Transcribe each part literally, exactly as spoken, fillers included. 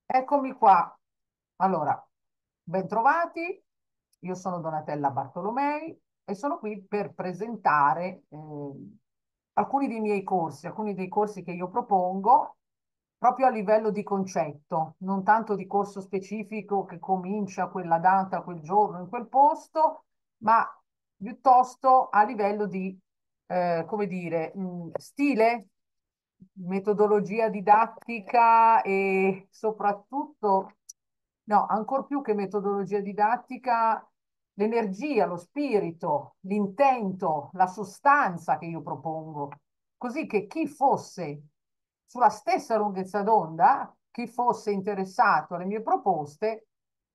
Eccomi qua. Allora, bentrovati. Io sono Donatella Bartolomei e sono qui per presentare eh, alcuni dei miei corsi, alcuni dei corsi che io propongo proprio a livello di concetto, non tanto di corso specifico che comincia quella data, quel giorno, in quel posto, ma piuttosto a livello di, eh, come dire, mh, stile, metodologia didattica e soprattutto, no, ancor più che metodologia didattica, l'energia, lo spirito, l'intento, la sostanza che io propongo, così che chi fosse sulla stessa lunghezza d'onda, chi fosse interessato alle mie proposte,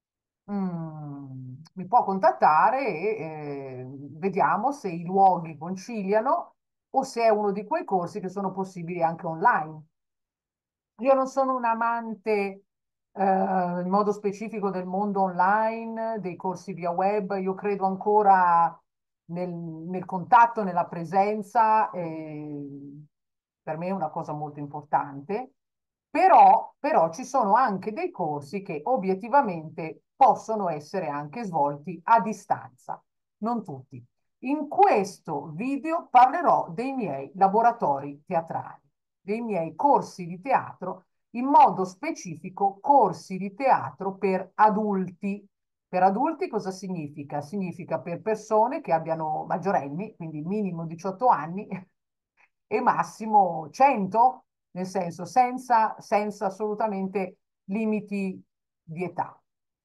mm, mi può contattare e eh, vediamo se i luoghi conciliano o se è uno di quei corsi che sono possibili anche online. Io non sono un amante eh, in modo specifico del mondo online, dei corsi via web, io credo ancora nel, nel contatto, nella presenza, e per me è una cosa molto importante, però, però ci sono anche dei corsi che obiettivamente possono essere anche svolti a distanza, non tutti. In questo video parlerò dei miei laboratori teatrali, dei miei corsi di teatro, in modo specifico corsi di teatro per adulti. Per adulti cosa significa? Significa per persone che abbiano maggiorenni, quindi minimo diciotto anni e massimo cento, nel senso senza, senza assolutamente limiti di età.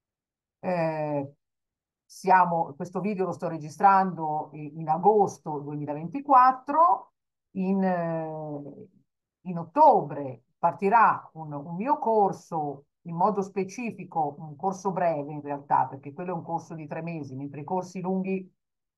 Eh, siamo, questo video lo sto registrando in, in agosto duemilaventiquattro, in, eh, in ottobre partirà un, un mio corso in modo specifico, un corso breve in realtà, perché quello è un corso di tre mesi, mentre i corsi lunghi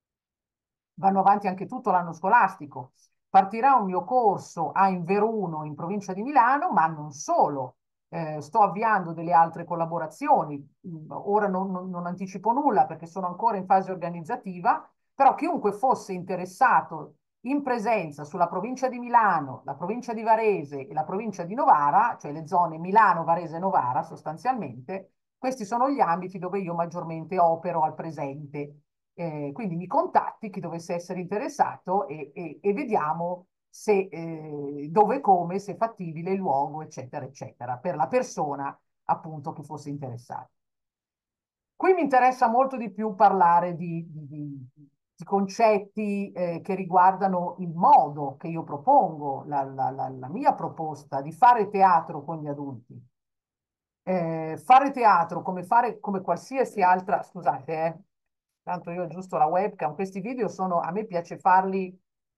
vanno avanti anche tutto l'anno scolastico. Partirà un mio corso a Inveruno, in provincia di Milano, ma non solo. Eh, sto avviando delle altre collaborazioni. Mm, Ora non, non- non anticipo nulla perché sono ancora in fase organizzativa, però chiunque fosse interessato in presenza sulla provincia di Milano, la provincia di Varese e la provincia di Novara, cioè le zone Milano, Varese e Novara sostanzialmente, questi sono gli ambiti dove io maggiormente opero al presente. Eh, quindi mi contatti chi dovesse essere interessato e, e- e vediamo se, eh, dove e come, se è fattibile il luogo, eccetera, eccetera, per la persona appunto che fosse interessata. Qui mi interessa molto di più parlare di, di- di- di concetti eh, che riguardano il modo che io propongo, la, la- la- la mia proposta di fare teatro con gli adulti. Eh, fare teatro come fare come qualsiasi altra, scusate, eh, tanto io aggiusto la webcam, questi video sono, a me piace farli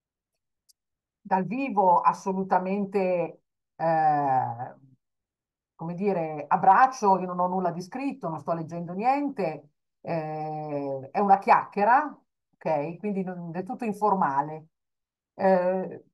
dal vivo assolutamente, eh, come dire, a braccio, io non ho nulla di scritto, non sto leggendo niente, eh, è una chiacchiera, ok? Quindi non- è tutto informale. Eh,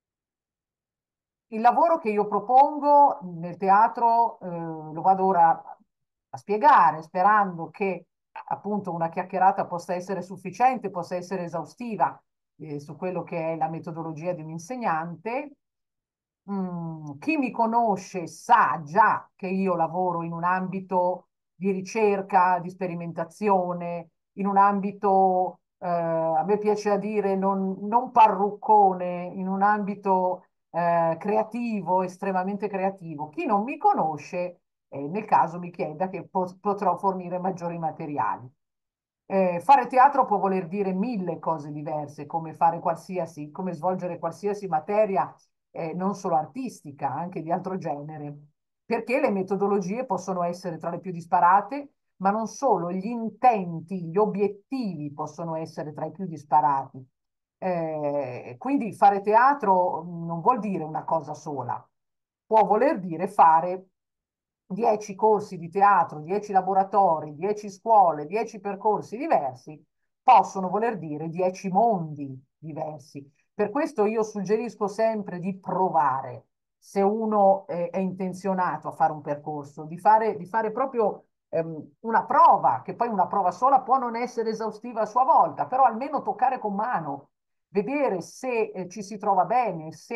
il lavoro che io propongo nel teatro, eh, lo vado ora a spiegare, sperando che appunto una chiacchierata possa essere sufficiente, possa essere esaustiva, eh, su quello che è la metodologia di un insegnante. Mm, chi mi conosce sa già che io lavoro in un ambito di ricerca, di sperimentazione, in un ambito, eh, a me piace a dire, non, non parruccone, in un ambito eh, creativo, estremamente creativo. Chi non mi conosce, eh, nel caso mi chieda che po- potrò fornire maggiori materiali. Eh, fare teatro può voler dire mille cose diverse, come fare qualsiasi, come svolgere qualsiasi materia, eh, non solo artistica, anche di altro genere, perché le metodologie possono essere tra le più disparate, ma non solo, gli intenti, gli obiettivi possono essere tra i più disparati. Eh, quindi fare teatro non vuol dire una cosa sola, può voler dire fare dieci corsi di teatro, dieci laboratori, dieci scuole, dieci percorsi diversi, possono voler dire dieci mondi diversi. Per questo io suggerisco sempre di provare, se uno è, è intenzionato a fare un percorso, di fare, di fare proprio ehm, una prova, che poi una prova sola può non essere esaustiva a sua volta, però almeno toccare con mano, vedere se eh, ci si trova bene, se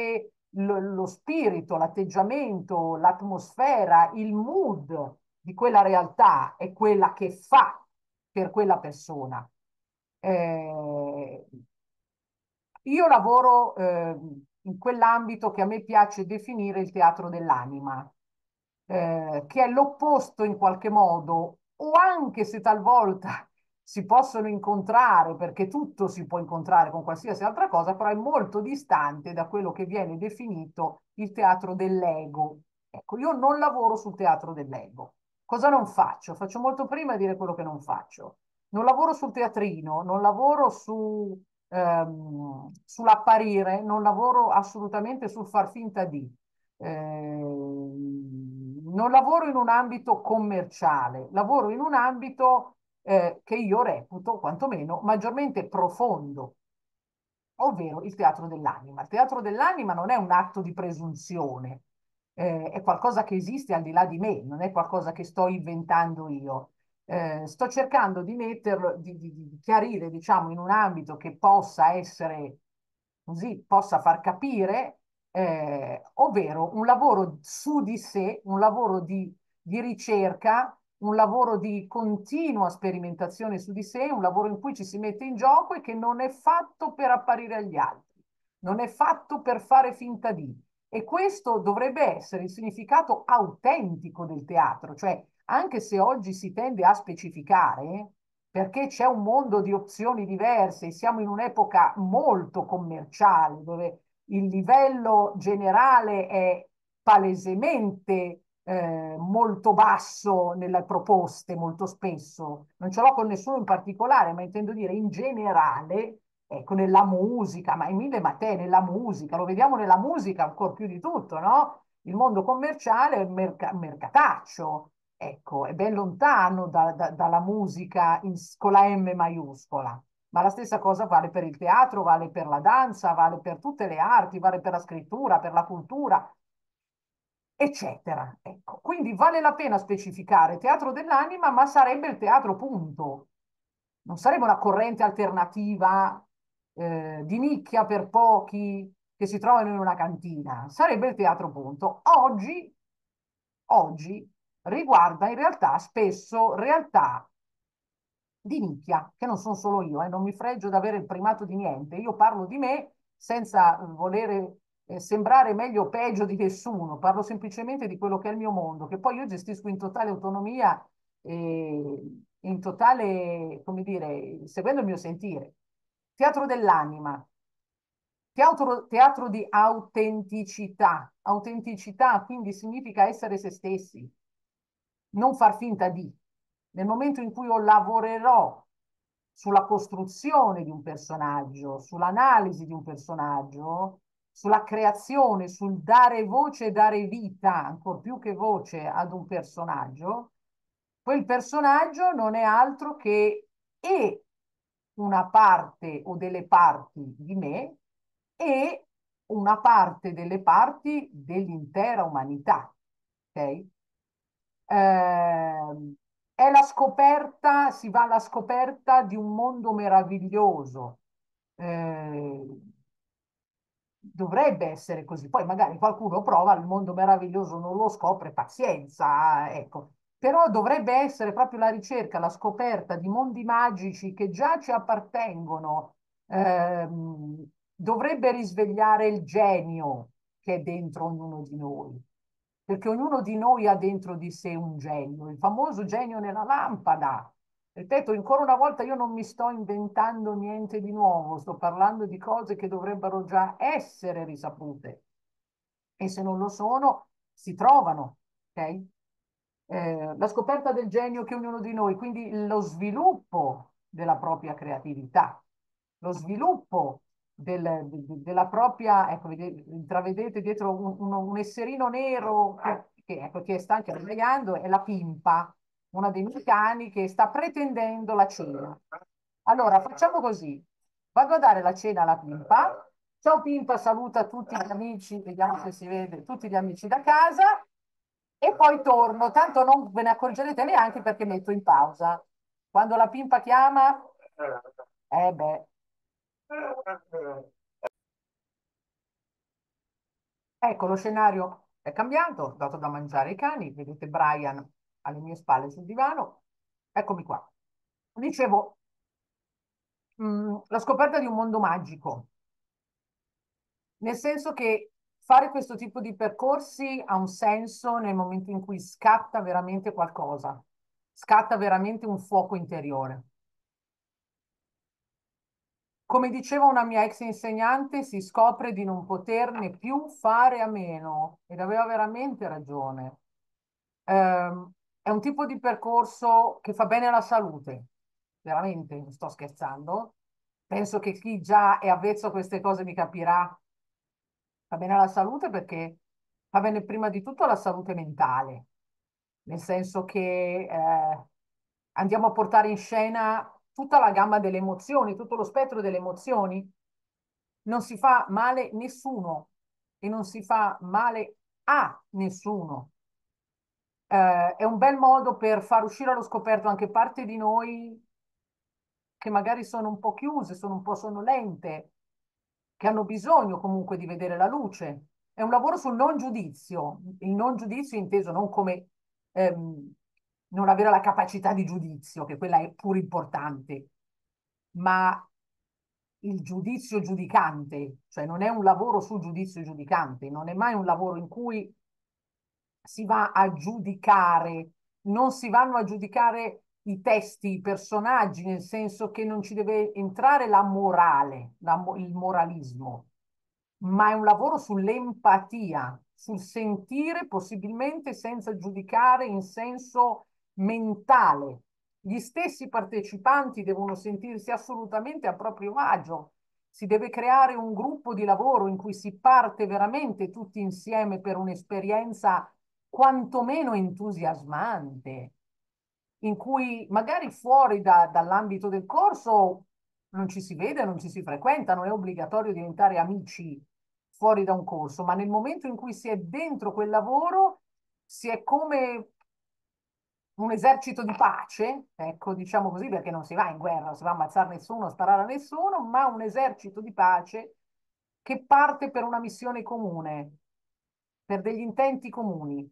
lo, lo spirito, l'atteggiamento, l'atmosfera, il mood di quella realtà è quella che fa per quella persona. Eh, io lavoro eh, in quell'ambito che a me piace definire il teatro dell'anima, eh, che è l'opposto in qualche modo, o anche se talvolta si possono incontrare, perché tutto si può incontrare con qualsiasi altra cosa, però è molto distante da quello che viene definito il teatro dell'ego. Ecco, io non lavoro sul teatro dell'ego. Cosa non faccio? Faccio molto prima di dire quello che non faccio. Non lavoro sul teatrino, non lavoro su, ehm, sull'apparire, non lavoro assolutamente sul far finta di. Ehm, non lavoro in un ambito commerciale, lavoro in un ambito eh, che io reputo quantomeno maggiormente profondo, ovvero il teatro dell'anima. Il teatro dell'anima non è un atto di presunzione, eh, è qualcosa che esiste al di là di me, non è qualcosa che sto inventando io. Eh, sto cercando di metterlo, di, di, di chiarire, diciamo, in un ambito che possa essere così, possa far capire, eh, ovvero un lavoro su di sé, un lavoro di, di ricerca, un lavoro di continua sperimentazione su di sé, un lavoro in cui ci si mette in gioco e che non è fatto per apparire agli altri, non è fatto per fare finta di. E questo dovrebbe essere il significato autentico del teatro, cioè anche se oggi si tende a specificare, perché c'è un mondo di opzioni diverse, siamo in un'epoca molto commerciale, dove il livello generale è palesemente eh, molto basso nelle proposte, molto spesso. Non ce l'ho con nessuno in particolare, ma intendo dire in generale, ecco, nella musica, ma in mille materie, nella musica, lo vediamo nella musica ancora più di tutto, no? Il mondo commerciale è il merc- mercataccio, ecco, è ben lontano da- da- dalla musica in- con la M maiuscola. Ma la stessa cosa vale per il teatro, vale per la danza, vale per tutte le arti, vale per la scrittura, per la cultura, eccetera. Ecco, quindi vale la pena specificare teatro dell'anima, ma sarebbe il teatro punto. Non sarebbe una corrente alternativa eh, di nicchia per pochi che si trovano in una cantina. Sarebbe il teatro punto. Oggi, oggi riguarda in realtà spesso realtà di nicchia, che non sono solo io, eh, non mi fregio di avere il primato di niente. Io parlo di me senza volere eh, sembrare meglio o peggio di nessuno, parlo semplicemente di quello che è il mio mondo, che poi io gestisco in totale autonomia e in totale, come dire, seguendo il mio sentire. Teatro dell'anima, teatro, teatro di autenticità. Autenticità quindi significa essere se stessi, non far finta di. Nel momento in cui io lavorerò sulla costruzione di un personaggio, sull'analisi di un personaggio, sulla creazione, sul dare voce e dare vita, ancor più che voce, ad un personaggio, quel personaggio non è altro che e una parte o delle parti di me e una parte delle parti dell'intera umanità. Ok? Ehm, è la scoperta, si va alla scoperta di un mondo meraviglioso. Eh, dovrebbe essere così. Poi magari qualcuno prova, il mondo meraviglioso non lo scopre, pazienza, ecco. Però dovrebbe essere proprio la ricerca, la scoperta di mondi magici che già ci appartengono. Ehm, dovrebbe risvegliare il genio che è dentro ognuno di noi, perché ognuno di noi ha dentro di sé un genio, il famoso genio nella lampada. Ripeto, ancora una volta io non mi sto inventando niente di nuovo, sto parlando di cose che dovrebbero già essere risapute e se non lo sono si trovano, ok? Eh, la scoperta del genio che ognuno di noi, quindi lo sviluppo della propria creatività, lo sviluppo del- de- de- della propria, ecco, vede- intravedete dietro un, un- un esserino nero che, che, ecco, che sta anche pregando, è la Pimpa, una dei miei cani che sta pretendendo la cena. Allora, facciamo così, vado a dare la cena alla Pimpa. Ciao Pimpa, saluta tutti gli amici, vediamo se si vede, tutti gli amici da casa e poi torno, tanto non ve ne accorgerete neanche perché metto in pausa. Quando la Pimpa chiama, eh beh. Ecco, lo scenario è cambiato, ho dato da mangiare ai cani, vedete Brian alle mie spalle sul divano, eccomi qua. Dicevo, mh, la scoperta di un mondo magico, nel senso che fare questo tipo di percorsi ha un senso nel momento in cui scatta veramente qualcosa, scatta veramente un fuoco interiore. Come diceva una mia ex insegnante, si scopre di non poterne più fare a meno ed aveva veramente ragione. Ehm, è un tipo di percorso che fa bene alla salute, veramente, non sto scherzando. Penso che chi già è avvezzo a queste cose mi capirà. Fa bene alla salute perché fa bene prima di tutto alla salute mentale, nel senso che eh, andiamo a portare in scena tutta la gamma delle emozioni, tutto lo spettro delle emozioni. Non si fa male nessuno e non si fa male a nessuno. Eh, è un bel modo per far uscire allo scoperto anche parte di noi che magari sono un po' chiuse, sono un po' sonnolente, che hanno bisogno comunque di vedere la luce. È un lavoro sul non giudizio, il non giudizio inteso non come ehm, non avere la capacità di giudizio, che quella è pure importante, ma il giudizio giudicante, cioè non è un lavoro sul giudizio giudicante, non è mai un lavoro in cui si va a giudicare, non si vanno a giudicare i testi, i personaggi, nel senso che non ci deve entrare la morale, la mo- il moralismo, ma è un lavoro sull'empatia, sul sentire possibilmente senza giudicare in senso mentale. Gli stessi partecipanti devono sentirsi assolutamente a proprio agio. Si deve creare un gruppo di lavoro in cui si parte veramente tutti insieme per un'esperienza quantomeno entusiasmante, in cui magari fuori da- dall'ambito del corso non ci si vede, non ci si frequenta, non è obbligatorio diventare amici fuori da un corso, ma nel momento in cui si è dentro quel lavoro, si è come un esercito di pace, ecco, diciamo così, perché non si va in guerra, non si va a ammazzare nessuno, a sparare a nessuno, ma un esercito di pace che parte per una missione comune, per degli intenti comuni.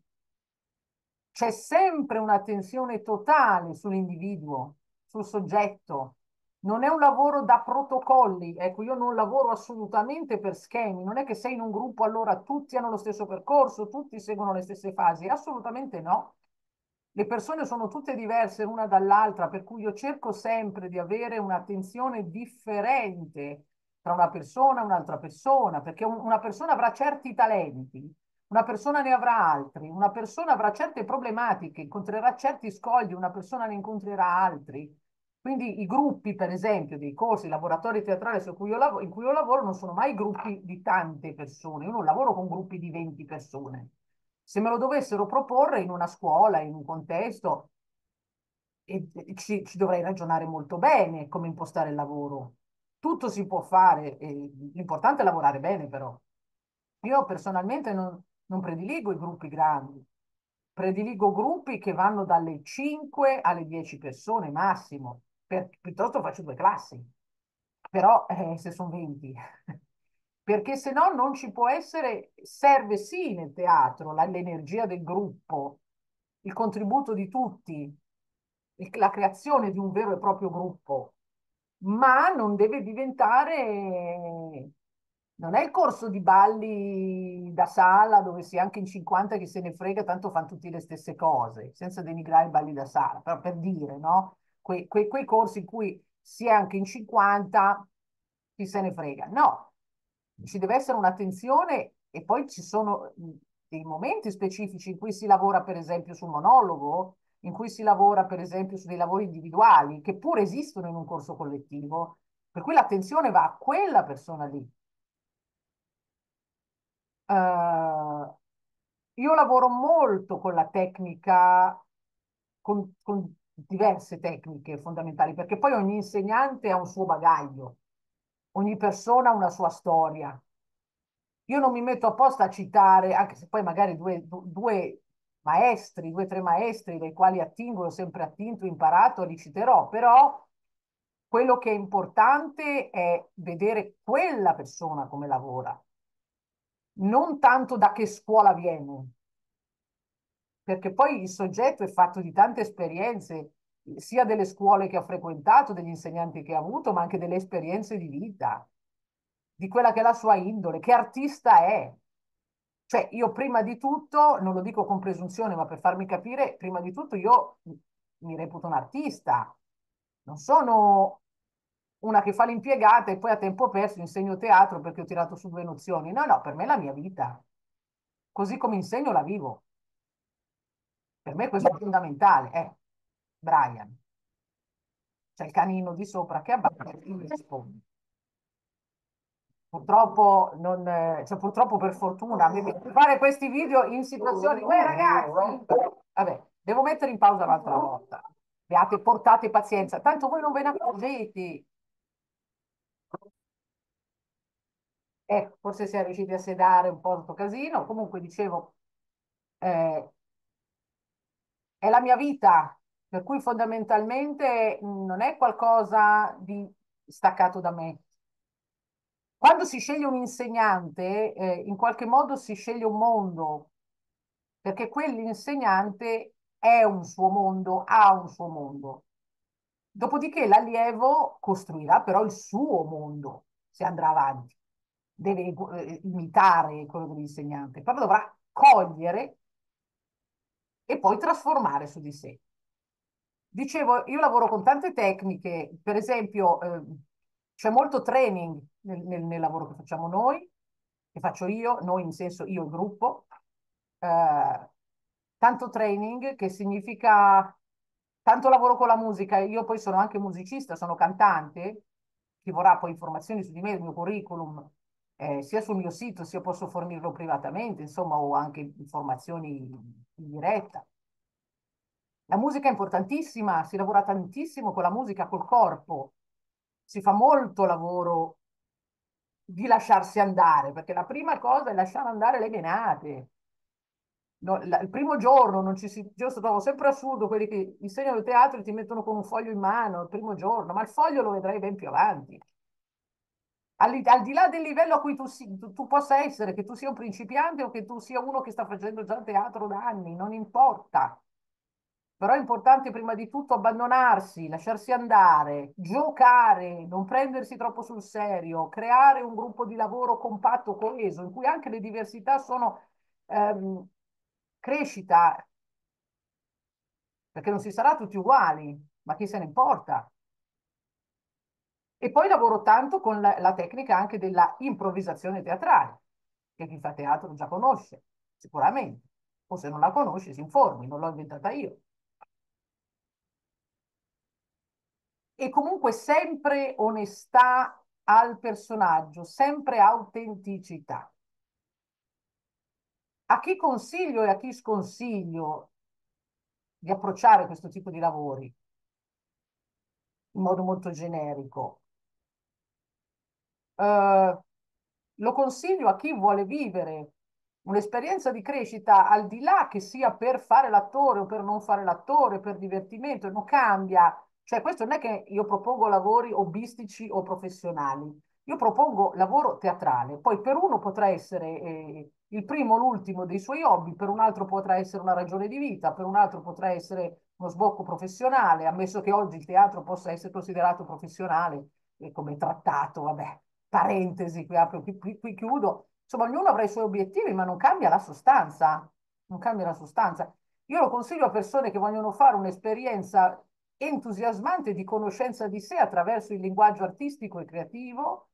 C'è sempre un'attenzione totale sull'individuo, sul soggetto. Non è un lavoro da protocolli. Ecco, io non lavoro assolutamente per schemi. Non è che sei in un gruppo, allora tutti hanno lo stesso percorso, tutti seguono le stesse fasi. Assolutamente no. Le persone sono tutte diverse l'una dall'altra, per cui io cerco sempre di avere un'attenzione differente tra una persona e un'altra persona, perché un- una persona avrà certi talenti, una persona ne avrà altri, una persona avrà certe problematiche, incontrerà certi scogli, una persona ne incontrerà altri. Quindi i gruppi, per esempio, dei corsi, i laboratori teatrali su cui io lav- in cui io lavoro non sono mai gruppi di tante persone, io non lavoro con gruppi di venti persone. Se me lo dovessero proporre in una scuola, in un contesto, e, e ci, ci dovrei ragionare molto bene come impostare il lavoro. Tutto si può fare, e l'importante è lavorare bene però. Io personalmente non, non prediligo i gruppi grandi, prediligo gruppi che vanno dalle cinque alle dieci persone massimo, per- piuttosto faccio due classi, però eh, se sono venti, perché se no non ci può essere, serve sì nel teatro la- l'energia del gruppo, il contributo di tutti, il- la creazione di un vero e proprio gruppo, ma non deve diventare, non è il corso di balli da sala dove si è anche in cinquanta che se ne frega, tanto fanno tutti le stesse cose, senza denigrare i balli da sala, però per dire, no? Que- que- quei corsi in cui si è anche in cinquanta, chi se ne frega. No, ci deve essere un'attenzione e poi ci sono mh, dei momenti specifici in cui si lavora, per esempio, sul monologo, in cui si lavora, per esempio, su dei lavori individuali, che pure esistono in un corso collettivo, per cui l'attenzione va a quella persona lì. Eh, io lavoro molto con la tecnica, con, con diverse tecniche fondamentali, perché poi ogni insegnante ha un suo bagaglio, ogni persona ha una sua storia. Io non mi metto apposta a citare, anche se poi magari due, du- due maestri, due o tre maestri dai quali attingo, ho sempre attinto, imparato, li citerò, però quello che è importante è vedere quella persona come lavora, non tanto da che scuola viene, perché poi il soggetto è fatto di tante esperienze, sia delle scuole che ha frequentato, degli insegnanti che ha avuto, ma anche delle esperienze di vita, di quella che è la sua indole, che artista è. Cioè, io prima di tutto, non lo dico con presunzione, ma per farmi capire, prima di tutto io mi reputo un artista, non sono una che fa l'impiegata e poi a tempo perso insegno teatro perché ho tirato su due nozioni. No, no, per me è la mia vita. Così come insegno la vivo. Per me questo è fondamentale. Eh, Brian, c'è il canino di sopra che abbatte e mi risponde. Purtroppo, non, eh, cioè, purtroppo per fortuna, mi piace fare questi video in situazioni. Uè, ragazzi! Vabbè, devo mettere in pausa un'altra volta. Abbiate, portate pazienza, tanto voi non ve ne accorgete. Ecco, forse si è riusciti a sedare un po' questo casino. Comunque, dicevo, eh, è la mia vita, per cui fondamentalmente mh, non è qualcosa di staccato da me. Quando si sceglie un insegnante, eh, in qualche modo si sceglie un mondo, perché quell'insegnante è un suo mondo, ha un suo mondo. Dopodiché l'allievo costruirà però il suo mondo, se andrà avanti. Deve eh, imitare quello dell'insegnante, però dovrà cogliere e poi trasformare su di sé. Dicevo, io lavoro con tante tecniche, per esempio, eh, c'è molto training nel, nel- nel lavoro che facciamo noi, che faccio io, noi in senso io il gruppo, eh, tanto training che significa tanto lavoro con la musica, io poi sono anche musicista, sono cantante, chi vorrà poi informazioni su di me, il mio curriculum, eh, sia sul mio sito, sia posso fornirlo privatamente, insomma, o anche informazioni in diretta. La musica è importantissima, si lavora tantissimo con la musica, col corpo, si fa molto lavoro di lasciarsi andare, perché la prima cosa è lasciare andare le menate. No, la- il primo giorno non ci si, io trovo sempre assurdo quelli che insegnano il teatro e ti mettono con un foglio in mano il primo giorno, ma il foglio lo vedrai ben più avanti. Al, al di là del livello a cui tu, si- tu, tu possa essere, che tu sia un principiante o che tu sia uno che sta facendo già teatro da anni, non importa. Però è importante prima di tutto abbandonarsi, lasciarsi andare, giocare, non prendersi troppo sul serio, creare un gruppo di lavoro compatto, coeso, in cui anche le diversità sono ehm, crescita, perché non si sarà tutti uguali, ma chi se ne importa? E poi lavoro tanto con la, la tecnica anche della improvvisazione teatrale, che chi fa teatro già conosce, sicuramente. O se non la conosce, si informi, non l'ho inventata io. E comunque sempre onestà al personaggio, sempre autenticità. A chi consiglio e a chi sconsiglio di approcciare questo tipo di lavori in modo molto generico? Eh, Lo consiglio a chi vuole vivere un'esperienza di crescita al di là che sia per fare l'attore o per non fare l'attore, per divertimento, non cambia. Cioè, questo non è che io propongo lavori hobbistici o professionali. Io propongo lavoro teatrale. Poi per uno potrà essere eh, il primo o l'ultimo dei suoi hobby, per un altro potrà essere una ragione di vita, per un altro potrà essere uno sbocco professionale, ammesso che oggi il teatro possa essere considerato professionale, e come trattato, vabbè, parentesi, qui apro, qui, qui, qui chiudo. Insomma, ognuno avrà i suoi obiettivi, ma non cambia la sostanza. Non cambia la sostanza. Io lo consiglio a persone che vogliono fare un'esperienza entusiasmante di conoscenza di sé attraverso il linguaggio artistico e creativo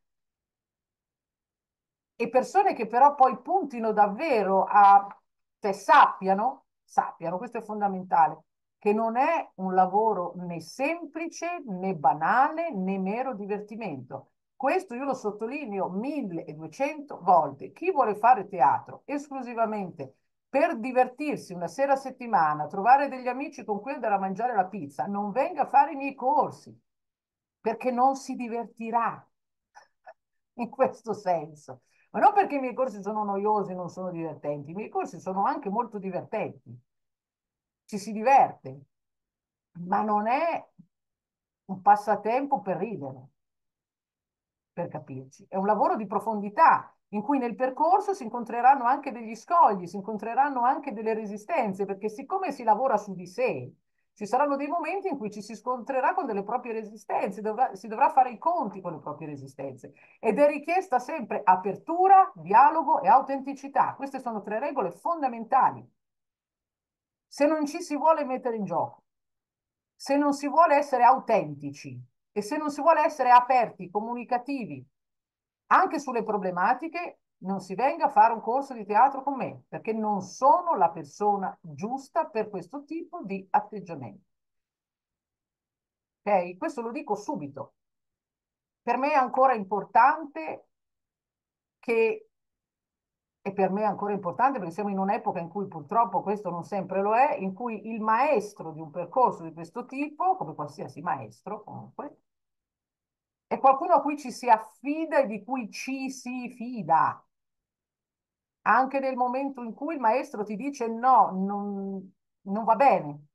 e persone che però poi puntino davvero a, cioè sappiano, sappiano, questo è fondamentale, che non è un lavoro né semplice né banale né mero divertimento. Questo io lo sottolineo milleduecento volte. Chi vuole fare teatro esclusivamente per divertirsi una sera a settimana, trovare degli amici con cui andare a mangiare la pizza, non venga a fare i miei corsi, perché non si divertirà in questo senso. Ma non perché i miei corsi sono noiosi, non sono divertenti, i miei corsi sono anche molto divertenti, ci si diverte, ma non è un passatempo per ridere, per capirci. È un lavoro di profondità in cui nel percorso si incontreranno anche degli scogli, si incontreranno anche delle resistenze, perché siccome si lavora su di sé, ci saranno dei momenti in cui ci si scontrerà con delle proprie resistenze, dovrà- si dovrà fare i conti con le proprie resistenze ed è richiesta sempre apertura, dialogo e autenticità. Queste sono tre regole fondamentali. Se non ci si vuole mettere in gioco, se non si vuole essere autentici e se non si vuole essere aperti, comunicativi, anche sulle problematiche, non si venga a fare un corso di teatro con me, perché non sono la persona giusta per questo tipo di atteggiamento. Ok? Questo lo dico subito. Per me è ancora importante che, e per me è ancora importante perché siamo in un'epoca in cui purtroppo questo non sempre lo è, in cui il maestro di un percorso di questo tipo, come qualsiasi maestro comunque, è qualcuno a cui ci si affida e di cui ci si fida. Anche nel momento in cui il maestro ti dice no, non, non va bene.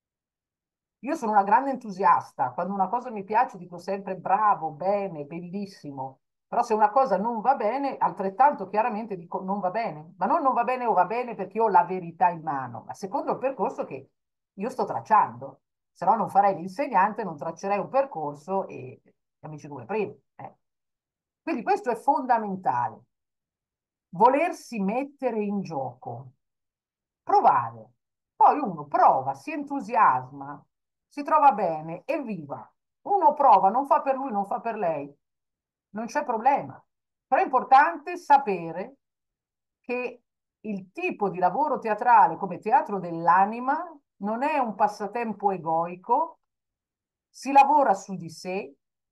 Io sono una grande entusiasta, quando una cosa mi piace dico sempre bravo, bene, bellissimo, però se una cosa non va bene, altrettanto chiaramente dico non va bene, ma non non va bene o va bene perché io ho la verità in mano, ma secondo il percorso che io sto tracciando, se no non farei l'insegnante, non traccerei un percorso e amici come prima. eh. Quindi questo è fondamentale, volersi mettere in gioco, provare. Poi uno prova, si entusiasma, si trova bene, evviva. Uno prova, non fa per lui, non fa per lei, non c'è problema. Però è importante sapere che il tipo di lavoro teatrale come teatro dell'anima non è un passatempo egoico, si lavora su di sé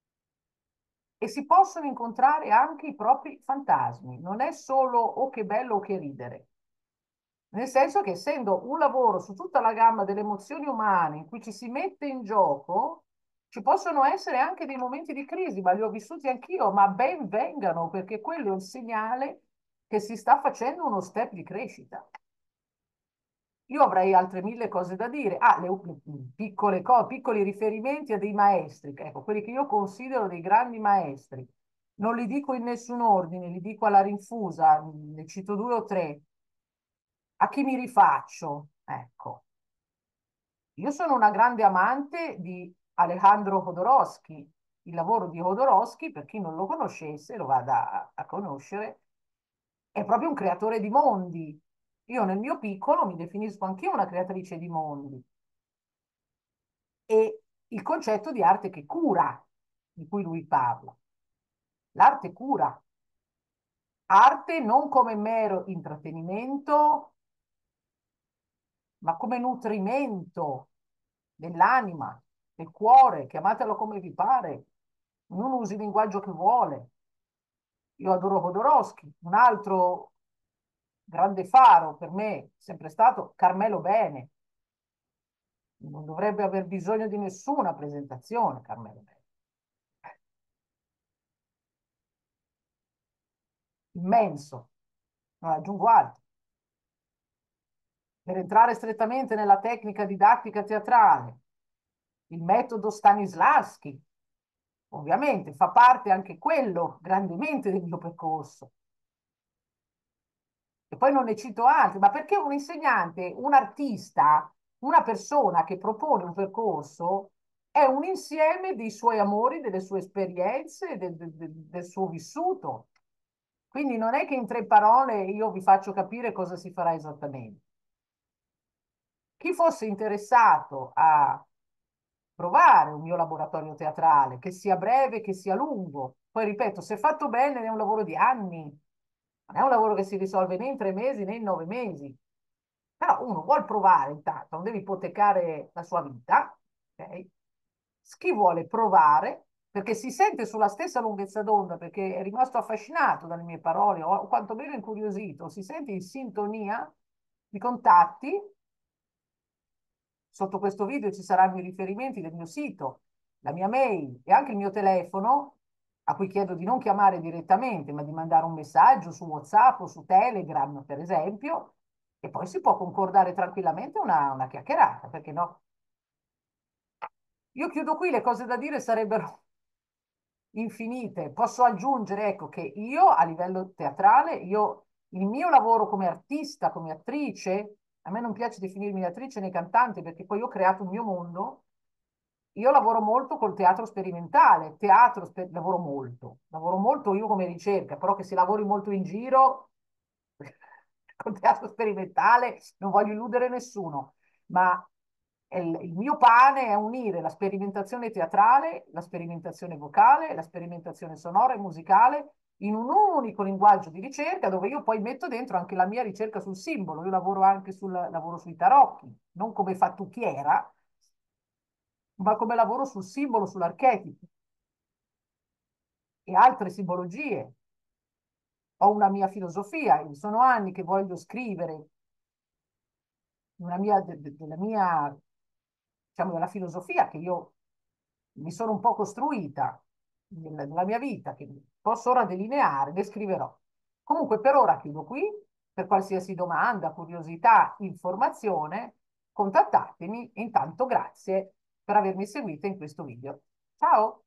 e si possono incontrare anche i propri fantasmi. Non è solo o che bello o che ridere. Nel senso che essendo un lavoro su tutta la gamma delle emozioni umane in cui ci si mette in gioco, ci possono essere anche dei momenti di crisi, ma li ho vissuti anch'io, ma ben vengano, perché quello è il segnale che si sta facendo uno step di crescita. Io avrei altre mille cose da dire. Ah, le, le piccole cose, piccoli riferimenti a dei maestri, ecco, quelli che io considero dei grandi maestri. Non li dico in nessun ordine, li dico alla rinfusa, ne cito due o tre. A chi mi rifaccio? Ecco, io sono una grande amante di Alejandro Jodorowsky. Il lavoro di Jodorowsky, per chi non lo conoscesse, lo vada a, a conoscere, è proprio un creatore di mondi. Io nel mio piccolo mi definisco anch'io una creatrice di mondi. E il concetto di arte che cura, di cui lui parla. L'arte cura. Arte non come mero intrattenimento, ma come nutrimento dell'anima, del cuore, chiamatelo come vi pare, ognuno usi il linguaggio che vuole. Io adoro Jodorowsky, un altro grande faro per me è sempre stato Carmelo Bene, non dovrebbe aver bisogno di nessuna presentazione, Carmelo Bene. Immenso, non aggiungo altro. Per entrare strettamente nella tecnica didattica teatrale, il metodo Stanislavski, ovviamente fa parte anche quello grandemente del mio percorso. E poi non ne cito altri, ma perché un insegnante, un artista, una persona che propone un percorso è un insieme dei suoi amori, delle sue esperienze, del, del- del- del suo vissuto. Quindi non è che in tre parole io vi faccio capire cosa si farà esattamente. Chi fosse interessato a provare un mio laboratorio teatrale, che sia breve, che sia lungo, poi ripeto, se fatto bene è un lavoro di anni, non è un lavoro che si risolve né in tre mesi né in nove mesi. Però uno vuol provare intanto, non deve ipotecare la sua vita, ok? Chi vuole provare, perché si sente sulla stessa lunghezza d'onda, perché è rimasto affascinato dalle mie parole, o quantomeno incuriosito, si sente in sintonia, di contatti. Sotto questo video ci saranno i riferimenti del mio sito, la mia mail e anche il mio telefono, a cui chiedo di non chiamare direttamente, ma di mandare un messaggio su WhatsApp o su Telegram, per esempio, e poi si può concordare tranquillamente una, una chiacchierata, perché no? Io chiudo qui, le cose da dire sarebbero infinite. Posso aggiungere, ecco, che io a livello teatrale, io il mio lavoro come artista, come attrice, a me non piace definirmi attrice né cantante perché poi io ho creato un mio mondo. Io lavoro molto col teatro sperimentale, teatro sper- lavoro molto, lavoro molto io come ricerca, però che se lavori molto in giro col teatro sperimentale non voglio illudere nessuno, ma il, il mio pane è unire la sperimentazione teatrale, la sperimentazione vocale, la sperimentazione sonora e musicale in un unico linguaggio di ricerca dove io poi metto dentro anche la mia ricerca sul simbolo. Io lavoro anche sul lavoro sui tarocchi, non come fattucchiera, ma come lavoro sul simbolo, sull'archetipo e altre simbologie. Ho una mia filosofia, sono anni che voglio scrivere una mia, de- de- della mia, diciamo, della filosofia che io mi sono un po' costruita nella, nella mia vita, che posso ora delineare, descriverò. Comunque per ora chiudo qui, per qualsiasi domanda, curiosità, informazione, contattatemi e intanto grazie per avermi seguito in questo video. Ciao!